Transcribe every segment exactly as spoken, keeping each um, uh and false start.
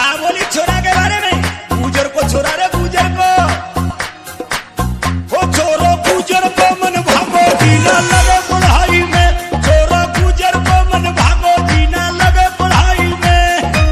का बोली छोरा के बारे में? गुजर को छोरा रे गुजर को, ओ छोरो गुजर को मन भागो जीना लगे पढ़ाई में, छोरा गुजर को मन भागो जीना लगे पढ़ाई में।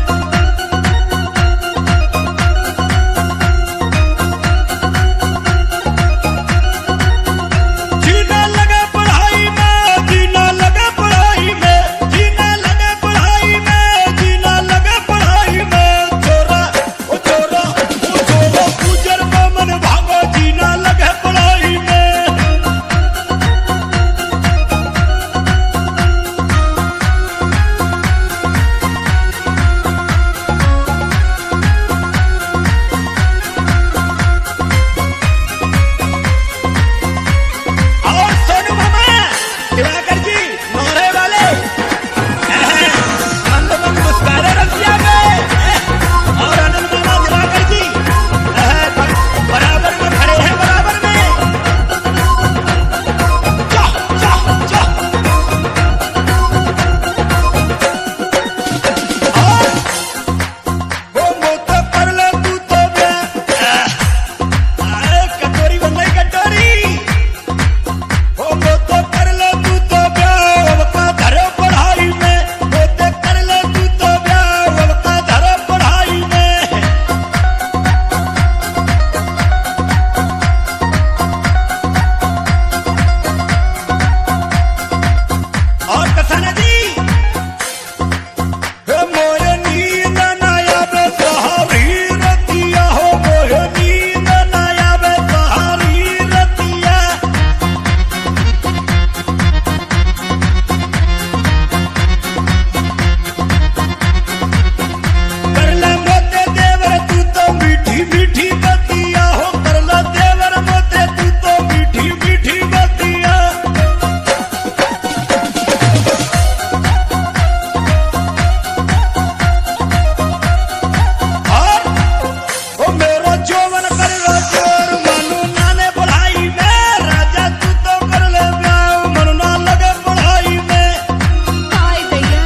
जीना लगे पढ़ाई में, जीना लगे पढ़ाई में, जीना लगे पढ़ाई में, जीना लगे पढ़ाई में। छोरा ओ छोरा ओ छोरा गुजर को मन भागो जीना लगे पढ़ाई में। और सोनू मामा दिवाकर जी नौरे वाले हम लोग मुस्कुराए रसिया में, और आनंद मामा दिवाकर जी बराबर में खड़े हैं, बराबर में। जा जा जा और वो मोतो कर ले तू तो ब्याह, आए कटोरी बन गई कटोरी, ओ मोतो कर ले तू तो ब्याह, अब का धरो पढ़ाई में, मोतो कर ले तू तो ब्याह, अब का धरो पढ़ाई में। और कसाना जी हे मोरे नींद न आवे सहारी रतिया, हो मोरे नींद न आवे सहारी रतिया। करला मोते देवर तू तो मीठी मीठी बतिया, हो करला देवर मोते तू तो मीठी मीठी बतिया। और ओ मेरा जोवन कर लो जोर मानू नाने पढ़ाई में, राजा तू तो कर ले ब्याह मन ना लगे पढ़ाई में। हाय भैया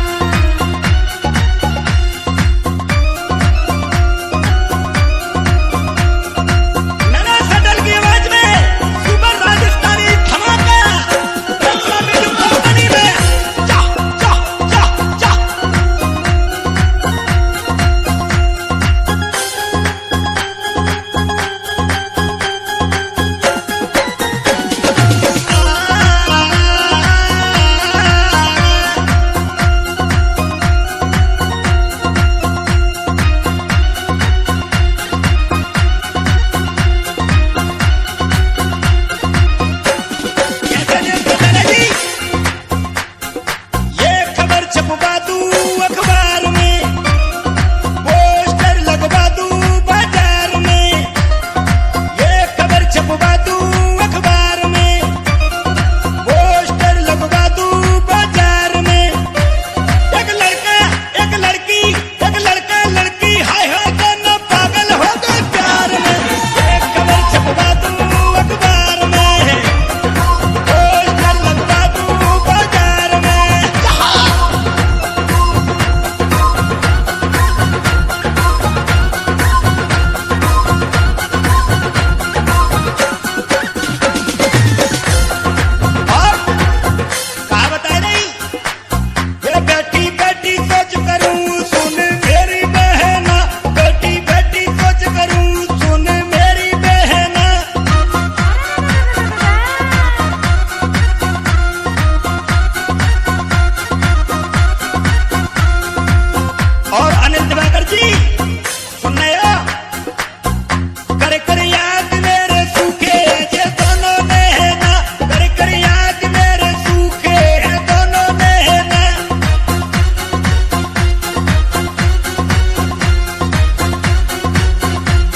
नैना सटल की आवाज में सुपर राजस्थानी धमाका रत्ना म्यूजिक कंपनी में। जा जा जा जा कैसे ने बताना जी, ये खबर छपवा दूं अखबार में, पोस्टर लगवा दूं बाजार में, ये खबर छपवा दूं अखबार में, पोस्टर लगवा दूं बाजार में। एक लड़का एक लड़की, एक लड़का लड़की, हाय हाय दोनों पागल हो गए प्यार में। ये खबर छपवा दूं अखबार में, पोस्टर लगवा दूं बाजार में। और का बताए नहीं, ये बेटी बेटी सोच करूं सुन मेरी बहना, बेटी बेटी सोच करूं सुन मेरी बहना। और अनिल दिवाकर जी सुनने हो, कर कर याद मेरे सूखे ये दोनों नैना, कर कर याद मेरे सूखे हैं दोनों नैना।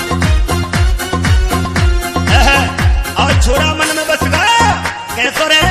और छोरा मन में बस गया कैसो रे